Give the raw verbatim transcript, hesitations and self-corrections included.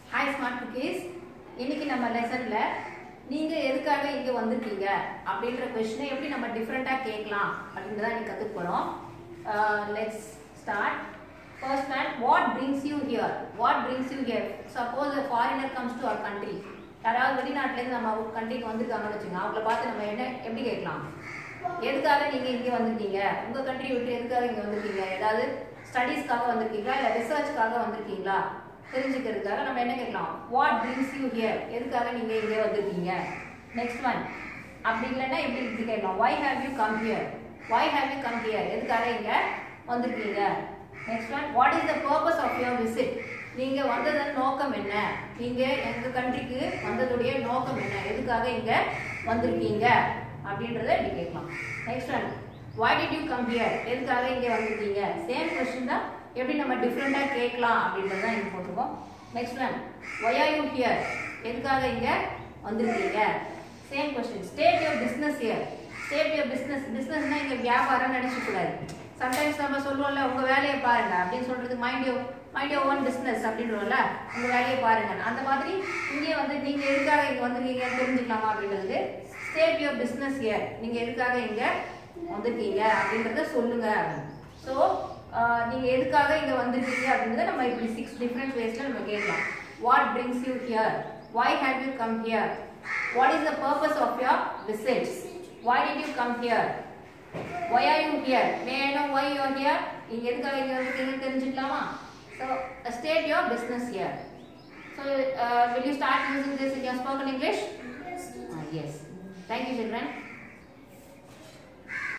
Hi smart cookies. இன்னைக்கு நம்ம லெசன்ல நீங்க எதுக்காக இங்க வந்திருக்கீங்க அப்படிங்கற क्वेश्चन எப்படி நம்ம டிஃபரண்டா கேட்கலாம் அப்படிங்கறத நீங்க கத்துக்க போறோம். Let's start. First one, what brings you here? What brings you here? Suppose a foreigner comes to our country. யாராவது வெளிநாட்டுல இருந்து நம்ம கண்ட்ரிக்கு வந்திருக்காங்கன்னு வெச்சுங்க. அவங்கள பார்த்து நம்ம என்ன எப்படி கேட்கலாம்? எதுக்காக நீங்க இங்க வந்திருக்கீங்க? உங்க கண்ட்ரி விட்டு எதுக்காக இங்க வந்திருக்கீங்க? ஏதாவது ஸ்டடீஸ்க்காக வந்திருக்கீங்களா இல்ல ரிசர்ச்க்காக வந்திருக்கீங்களா? தெரிஞ்சுக்கிறதுக்காக நம்ம என்ன கேட்கலாம்? What brings you here? எதுக்காக நீங்க இங்க வந்திருக்கீங்க? Next one. அப்படி இல்லனா எப்படி இப்படி கேட்கலாம்? Why have you come here? Why have you come here? எதுக்காக இங்க வந்திருக்கீங்க? Next one. What is the purpose of your visit? நீங்க வந்ததன் நோக்கம் என்ன? நீங்க எங்க கண்ட்ரிக்கு வந்ததுடைய நோக்கம் என்ன? எதுக்காக இங்க வந்திருக்கீங்க அப்படின்றதை இப்படி கேட்கலாம். Next one. Why did you come here? எதுக்காக இங்க வந்திருக்கீங்க? சேம் क्वेश्चन தான் எப்படி நம்ம டிஃபரண்டா கேட்கலாம் அப்படின்றத இங்க போட்டுப்போம். Next one, why are you here? எதுக்காக இங்க வந்திருக்கீங்க? Same question. state your business here. state your business. businessனா இங்க வியாபாரம் நினைச்சு கூடாது. சம்டைம்ஸ் நம்ம சொல்லுவோம்ல உங்க வேலையை பாருங்க அப்படின்னு சொல்றது mind you mind your own business அப்படின்றோம்ல, உங்க வேலையை பாருங்க. அந்த மாதிரி இங்கே வந்து நீங்க எதுக்காக இங்க வந்திருக்கீங்க தெரிஞ்சுக்கலாமா அப்படின்றது state your business here. நீங்க எதுக்காக இங்க வந்திருக்கீங்க அப்படின்றத சொல்லுங்க. ஸோ நீங்க எதுக்காக இங்க வந்திருக்கீங்க அப்படின்றத நம்ம இப்படி சிக்ஸ் டிஃபரண்ட் வேஸ்ல நம்ம கேட்கலாம். What brings you here? Why have you come here? What is the purpose of your visit? Why did you come here? Why are you here? May I know why you are here? நீங்க எதுக்காக இங்க வந்திருக்கீங்கன்னு தெரிஞ்சுக்கலாமா? So uh, state your business here. So uh, will you start using this in your spoken English? Yes. Uh, yes. Thank you, children.